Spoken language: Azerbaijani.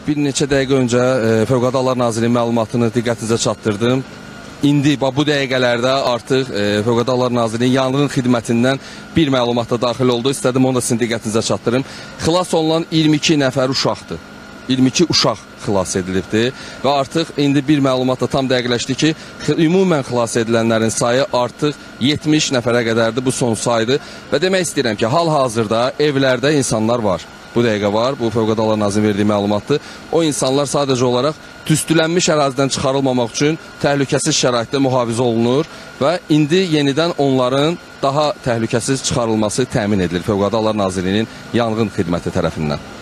bir neçə dəqiqə öncə Fövqəladə Hallar Nazirliyinin məlumatını diqqətinizə çatdırdım. İndi bu dəqiqələrdə artıq Fövqəladə Hallar Nazirliyinin yanğın xidmətindən bir məlumat da daxil oldu. İstədim onu da sizin diqqətinizə çatdırım. Xilas olunan 22 nəfər uşaqdır. 22 uşaq xilas edilibdir və artıq indi bir məlumat da tam dəqiqləşdi ki, ümumən xilas edilənlərin sayı artıq 70 nəfərə qədərdir, bu son saydır. Və demək istəyirəm ki, hal-hazırda evlərdə insanlar var. Bu dəqiqə var, bu Fövqəladə Hallar Nazirliyinin verdiyi məlumatdır. O insanlar sadəcə olaraq tüstülənmiş ərazidən çıxarılmamaq üçün təhlükəsiz şəraitdə mühafizə olunur və indi yenidən onların daha təhlükəsiz çıxarılması təmin edilir Fövqəladə Hallar Nazirliyinin yanğın xidməti tərəfindən.